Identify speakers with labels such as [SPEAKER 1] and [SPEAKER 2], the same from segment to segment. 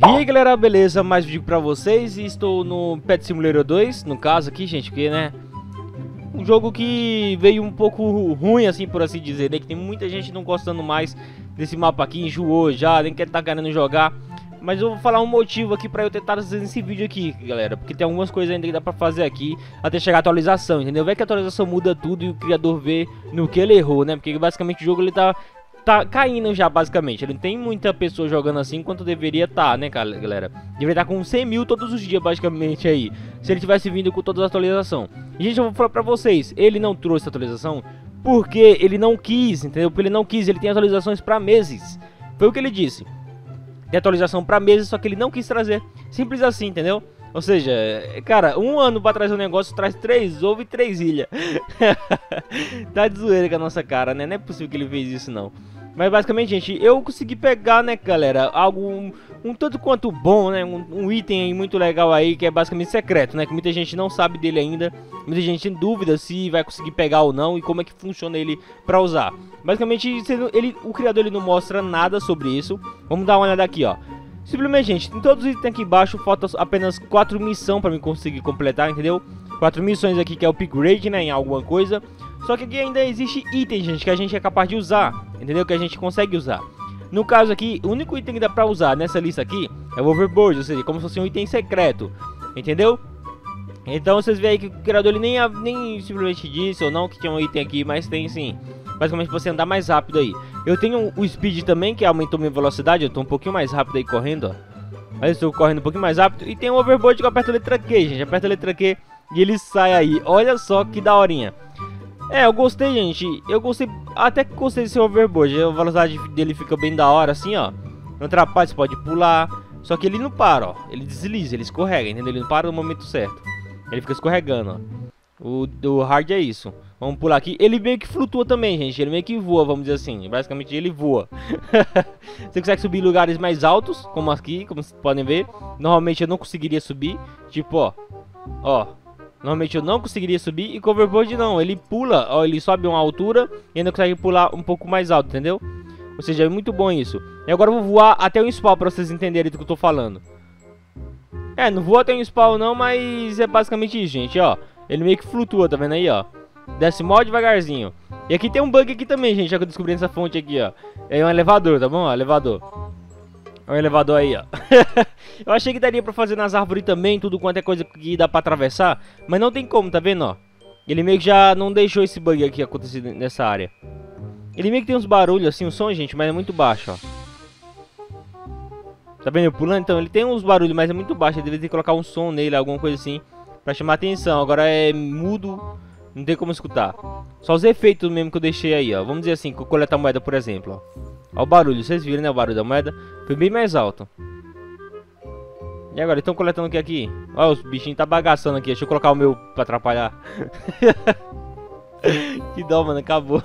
[SPEAKER 1] E aí galera, beleza? Mais vídeo pra vocês. E estou no Pet Simulator 2, no caso aqui, gente, porque né, um jogo que veio um pouco ruim, assim, por assim dizer, né? Que tem muita gente não gostando mais desse mapa aqui, enjoou já, nem quer tá querendo jogar. Mas eu vou falar um motivo aqui pra eu tentar fazer esse vídeo aqui, galera, porque tem algumas coisas ainda que dá pra fazer aqui até chegar a atualização, entendeu? Vê que a atualização muda tudo e o criador vê no que ele errou, né? Porque basicamente o jogo ele tá caindo já, basicamente. Ele não tem muita pessoa jogando assim quanto deveria estar, né, galera? Deveria estar com 100 mil todos os dias, basicamente, aí. Se ele tivesse vindo com toda a atualização. E, gente, eu vou falar pra vocês. Ele não trouxe atualização porque ele não quis, entendeu? Porque ele não quis. Ele tem atualizações pra meses. Foi o que ele disse. Tem atualização pra meses, só que ele não quis trazer. Simples assim, entendeu? Ou seja, cara, um ano pra trazer um negócio, traz 3 ovos e 3 ilhas. Tá de zoeira com a nossa cara, né? Não é possível que ele fez isso, não. Mas basicamente, gente, eu consegui pegar, né, galera, algo um tanto quanto bom, né? Um item muito legal aí, que é basicamente secreto, né? Que muita gente não sabe dele ainda. Muita gente tem dúvida se vai conseguir pegar ou não e como é que funciona ele pra usar. Basicamente, o criador ele não mostra nada sobre isso. Vamos dar uma olhada aqui, ó. Simplesmente, gente, em todos os itens aqui embaixo falta apenas 4 missões pra mim conseguir completar, entendeu? 4 missões aqui que é o upgrade, né, em alguma coisa. Só que aqui ainda existe item, gente, que a gente é capaz de usar, entendeu? Que a gente consegue usar. No caso aqui, o único item que dá pra usar nessa lista aqui é o Overboard, ou seja, como se fosse um item secreto, entendeu? Então vocês veem aí que o criador ele nem simplesmente disse ou não que tinha um item aqui, mas tem sim. Basicamente pra você andar mais rápido aí. Eu tenho o Speed também, que aumentou minha velocidade, eu tô um pouquinho mais rápido aí correndo, ó. Mas eu estou correndo um pouquinho mais rápido. E tem o Overboard que eu aperto a letra Q, gente, aperta a letra Q e ele sai aí. Olha só que daorinha. É, eu gostei, gente. Eu gostei, até que gostei desse Overboard. A velocidade dele fica bem da hora, assim, ó. Não atrapalha, você pode pular. Só que ele não para, ó. Ele desliza, ele escorrega, entendeu? Ele não para no momento certo. Ele fica escorregando, ó. O hard é isso. Vamos pular aqui. Ele meio que flutua também, gente. Ele meio que voa, vamos dizer assim. Basicamente, ele voa. Você consegue subir em lugares mais altos, como aqui, como vocês podem ver. Normalmente eu não conseguiria subir. Tipo, ó. Ó. Normalmente eu não conseguiria subir. E com o Overboard não, ele pula, ó, ele sobe uma altura e ainda consegue pular um pouco mais alto, entendeu? Ou seja, é muito bom isso. E agora eu vou voar até o spawn pra vocês entenderem do que eu tô falando. É, não voa até o spawn não, mas é basicamente isso, gente, ó. Ele meio que flutua, tá vendo aí, ó. Desce mó devagarzinho. E aqui tem um bug aqui também, gente, já que eu descobri nessa fonte aqui, ó. É um elevador, tá bom? Ó, elevador. É um elevador aí, ó. Eu achei que daria pra fazer nas árvores também, tudo quanto é coisa que dá pra atravessar. Mas não tem como, tá vendo, ó. Ele meio que já não deixou esse bug aqui acontecer nessa área. Ele meio que tem uns barulhos assim, o som, gente, mas é muito baixo, ó. Tá vendo eu pulando? Então, ele tem uns barulhos, mas é muito baixo. Ele deveria ter que colocar um som nele, alguma coisa assim, pra chamar atenção. Agora é mudo, não tem como escutar. Só os efeitos mesmo que eu deixei aí, ó. Vamos dizer assim, que eu coletar moeda, por exemplo, ó. Ó o barulho, vocês viram, né, o barulho da moeda? Foi bem mais alto. E agora, eles estão coletando o que aqui? Ó, os bichinhos tá bagaçando aqui. Deixa eu colocar o meu pra atrapalhar. Que dó, mano, acabou.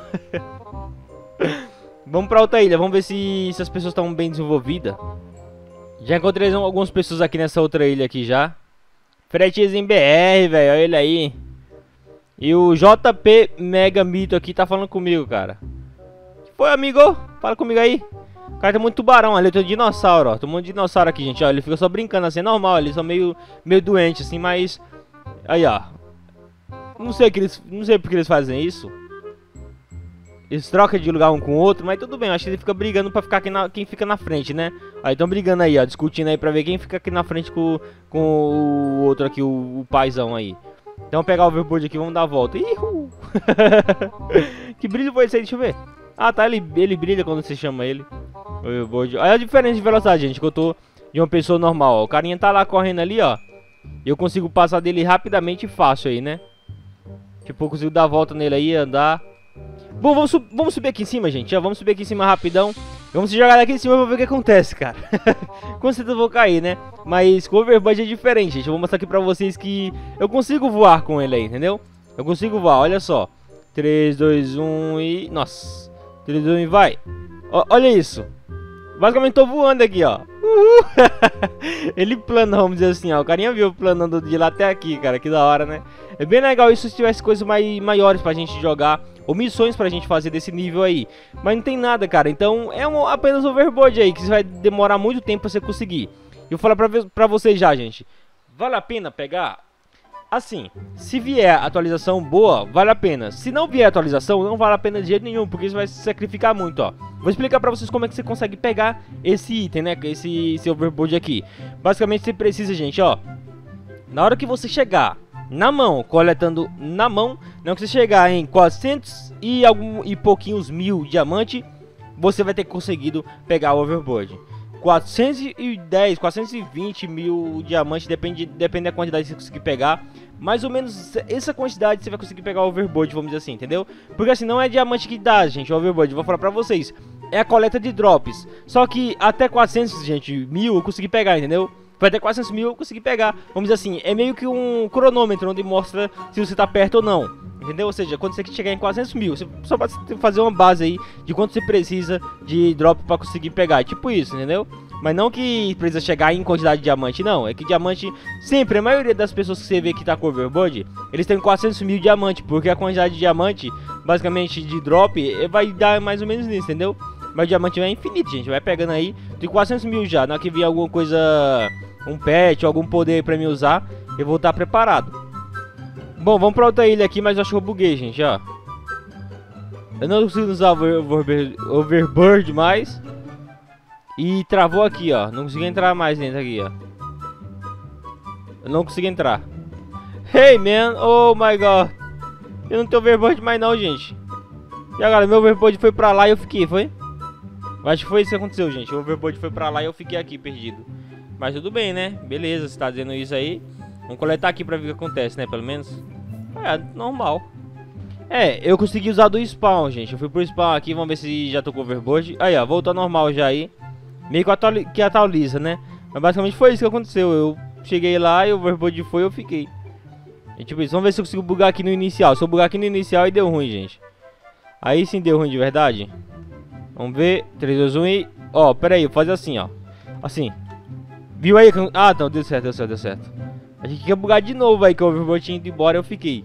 [SPEAKER 1] Vamos pra outra ilha, vamos ver se as pessoas estão bem desenvolvidas. Já encontrei algumas pessoas aqui nessa outra ilha aqui já. Fretezinho BR, velho, olha ele aí. E o JP Mega Mito aqui tá falando comigo, cara. Foi, amigo? Fala comigo aí. O cara tem muito tubarão ali, tem um dinossauro, ó. Tem um monte de dinossauro aqui, gente, ó. Ele fica só brincando assim, é normal, eles são meio doentes, assim, mas... Aí, ó. Não sei porque eles fazem isso. Eles trocam de lugar um com o outro, mas tudo bem, eu acho que ele fica brigando pra ficar quem fica na frente, né? Aí estão brigando aí, ó, discutindo aí pra ver quem fica aqui na frente com o outro aqui, o paizão aí. Então vamos pegar o Overboard aqui, vamos dar a volta. Ihu! Que brilho foi esse aí? Deixa eu ver. Ah, tá, ele brilha quando você chama ele. Olha a diferença de velocidade, gente, que eu tô de uma pessoa normal, ó. O carinha tá lá correndo ali, ó. E eu consigo passar dele rapidamente e fácil aí, né? Tipo, eu consigo dar a volta nele aí, andar. Bom, vamos subir aqui em cima, gente. Já vamos subir aqui em cima rapidão. Vamos se jogar daqui em cima pra ver o que acontece, cara. Com certeza eu vou cair, né? Mas com o Overboard é diferente, gente. Eu vou mostrar aqui pra vocês que eu consigo voar com ele aí, entendeu? Eu consigo voar, olha só. 3, 2, 1 e... Nossa. 3, 2, 1 e vai. Olha isso. Basicamente tô voando aqui, ó. Ele plana, vamos dizer assim, ó. O carinha viu planando de lá até aqui, cara. Que da hora, né? É bem legal isso se tivesse coisas maiores pra gente jogar. Ou missões pra gente fazer desse nível aí. Mas não tem nada, cara. Então é apenas overboard aí, que vai demorar muito tempo pra você conseguir. Eu vou falar pra vocês já, gente. Vale a pena pegar? Assim, se vier atualização boa, vale a pena. Se não vier atualização, não vale a pena de jeito nenhum, porque isso vai se sacrificar muito, ó. Vou explicar pra vocês como é que você consegue pegar esse item, né? Esse overboard aqui. Basicamente, você precisa, gente, ó. Na hora que você chegar na mão, coletando na mão, não que você chegar em 400 e pouquinhos mil diamante, você vai ter conseguido pegar o overboard. 410, 420 mil diamantes, depende da quantidade que você conseguir pegar. Mais ou menos essa quantidade você vai conseguir pegar o overboard, vamos dizer assim, entendeu? Porque assim, não é diamante que dá, gente, o overboard, vou falar pra vocês. É a coleta de drops. Só que até 400, gente, mil eu consegui pegar, entendeu? Vai até 400 mil eu consegui pegar. Vamos dizer assim, é meio que um cronômetro onde mostra se você tá perto ou não. Entendeu? Ou seja, quando você chegar em 400 mil, você só vai fazer uma base aí de quanto você precisa de drop pra conseguir pegar. Tipo isso, entendeu? Mas não que precisa chegar em quantidade de diamante, não. É que diamante, sempre, a maioria das pessoas que você vê que tá com overboard, eles têm 400 mil diamante. Porque a quantidade de diamante, basicamente de drop, vai dar mais ou menos nisso, entendeu? Mas o diamante é infinito, gente. Vai pegando aí. Tem 400 mil já. Na hora que vier alguma coisa, um pet, algum poder pra me usar, eu vou estar preparado. Bom, vamos pra outra ilha aqui, mas eu acho que eu buguei, gente, ó. Eu não consigo usar o overboard mais. E travou aqui, ó. Não consegui entrar mais dentro aqui, ó. Eu não consegui entrar. Hey, man. Oh, my God. Eu não tenho overboard mais não, gente. E agora, meu overboard foi pra lá e eu fiquei, foi? Acho que foi isso que aconteceu, gente. O overboard foi pra lá e eu fiquei aqui, perdido. Mas tudo bem, né? Beleza, você tá dizendo isso aí. Vamos coletar aqui pra ver o que acontece, né? Pelo menos. É, normal. É, eu consegui usar do spawn, gente. Eu fui pro spawn aqui, vamos ver se já tô com overboard. Aí, ó, voltou normal já aí. Meio que atualiza, né? Mas basicamente foi isso que aconteceu. Eu cheguei lá e o overboard foi e eu fiquei. E, tipo isso, vamos ver se eu consigo bugar aqui no inicial. Se eu bugar aqui no inicial aí deu ruim, gente. Aí sim deu ruim de verdade. Vamos ver. 3, 2, 1 e... Ó, pera aí, vou fazer assim, ó. Assim. Viu aí? Ah, não, deu certo, deu certo, deu certo. A gente quer bugar de novo aí, que o overboard tinha ido embora e eu fiquei.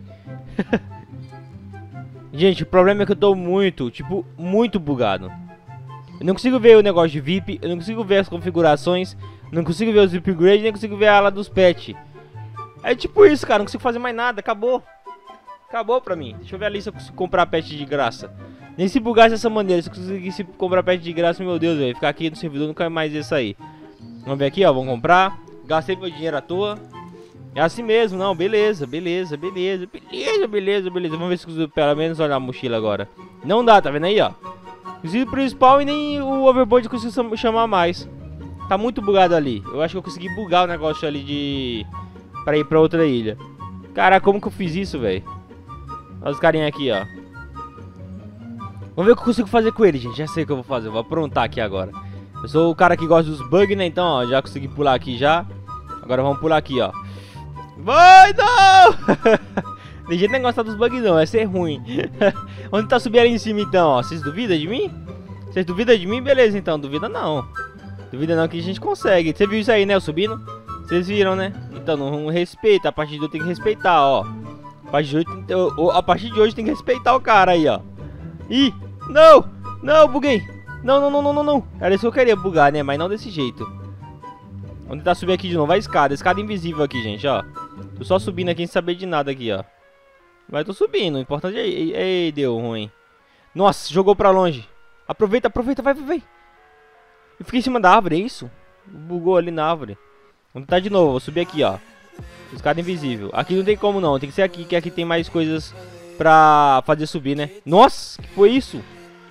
[SPEAKER 1] Gente, o problema é que eu tô muito, tipo, muito bugado. Eu não consigo ver o negócio de VIP, eu não consigo ver as configurações, não consigo ver os upgrades, nem consigo ver a ala dos pets. É tipo isso, cara, não consigo fazer mais nada, acabou. Acabou pra mim. Deixa eu ver ali se eu consigo comprar pet de graça. Nem se bugasse dessa maneira, se eu conseguisse comprar pet de graça, meu Deus, velho. Ficar aqui no servidor nunca mais ia sair. Vamos ver aqui, ó, vamos comprar. Gastei meu dinheiro à toa. É assim mesmo, não, beleza, beleza, beleza, beleza, beleza, beleza. Vamos ver se consigo pelo menos olhar a mochila agora. Não dá, tá vendo aí, ó. Consigo pro spawn e nem o overboard consigo chamar mais. Tá muito bugado ali. Eu acho que eu consegui bugar o negócio ali de... pra ir pra outra ilha. Caraca, como que eu fiz isso, velho? Olha os carinha aqui, ó. Vamos ver o que eu consigo fazer com ele, gente. Já sei o que eu vou fazer, eu vou aprontar aqui agora. Eu sou o cara que gosta dos bugs, né? Então, ó, já consegui pular aqui já. Agora vamos pular aqui, ó. Vai, não! De jeito nem gostar dos bugs não, é ser ruim. Onde tá subindo ali em cima então, ó? Vocês duvidam de mim? Vocês duvidam de mim? Beleza então, duvida não. Duvida não que a gente consegue. Você viu isso aí, né, eu subindo? Vocês viram, né? Então não respeita, a partir de hoje tem que respeitar, ó. A partir de hoje tem que respeitar o cara aí, ó. Ih, não! Não, buguei! Não, não, não, não, não, não. Era isso que eu queria bugar, né? Mas não desse jeito. Vamos tentar subir aqui de novo, a escada invisível aqui, gente, ó. Tô só subindo aqui sem saber de nada aqui, ó. Mas tô subindo, o importante é... Ei, deu ruim. Nossa, jogou pra longe. Aproveita, aproveita, vai, vai, vai. Eu fiquei em cima da árvore, é isso? Bugou ali na árvore. Vamos tentar de novo, vou subir aqui, ó. Escada invisível. Aqui não tem como não, tem que ser aqui, que aqui tem mais coisas pra fazer subir, né? Nossa, que foi isso?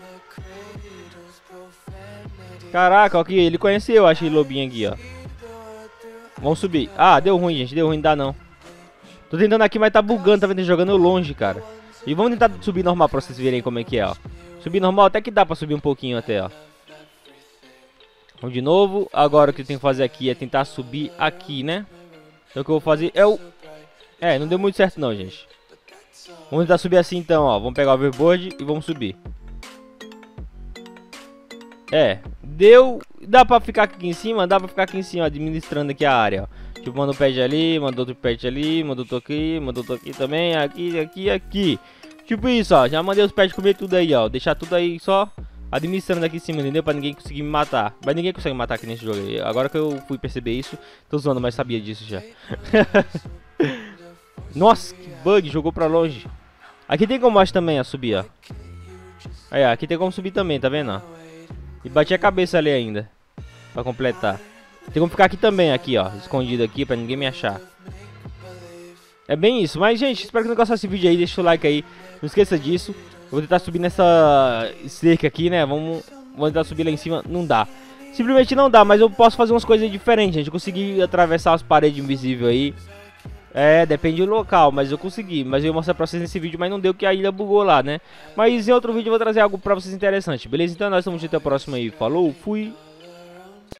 [SPEAKER 1] Caraca, ó, aqui, ele conheceu, acho, esse lobinho aqui, ó. Vamos subir. Ah, deu ruim, gente, deu ruim, não dá não. Tô tentando aqui, mas tá bugando, tá vendo? Jogando eu longe, cara. E vamos tentar subir normal pra vocês verem como é que é, ó. Subir normal até que dá pra subir um pouquinho até, ó. Vamos de novo. Agora o que eu tenho que fazer aqui é tentar subir aqui, né? Então o que eu vou fazer é o... É, não deu muito certo não, gente. Vamos tentar subir assim então, ó. Vamos pegar o overboard e vamos subir. É, deu... Dá pra ficar aqui em cima? Dá pra ficar aqui em cima, administrando aqui a área, ó. Tipo, manda um pet ali, mandou outro pet ali, mandou outro aqui, mandou outro aqui também, aqui, aqui, aqui. Tipo isso, ó. Já mandei os pets comer tudo aí, ó. Deixar tudo aí só administrando aqui em cima, entendeu? Pra ninguém conseguir me matar. Mas ninguém consegue me matar aqui nesse jogo aí. Agora que eu fui perceber isso, tô zoando, mas sabia disso já. Nossa, que bug, jogou pra longe. Aqui tem como acho também, ó, subir, ó. Aí, ó, aqui tem como subir também, tá vendo, ó? E bati a cabeça ali ainda, pra completar. Tem como ficar aqui também, aqui, ó, escondido aqui, pra ninguém me achar. É bem isso, mas gente, espero que não gostasse desse vídeo aí, deixa o like aí, não esqueça disso. Eu vou tentar subir nessa cerca aqui, né, vou tentar subir lá em cima, não dá. Simplesmente não dá, mas eu posso fazer umas coisas diferentes, gente. Eu consegui atravessar as paredes invisíveis aí. É, depende do local, mas eu consegui. Mas eu ia mostrar pra vocês nesse vídeo, mas não deu que a ilha bugou lá, né. Mas em outro vídeo eu vou trazer algo pra vocês interessante, beleza? Então nós estamos até a próxima aí, falou, fui!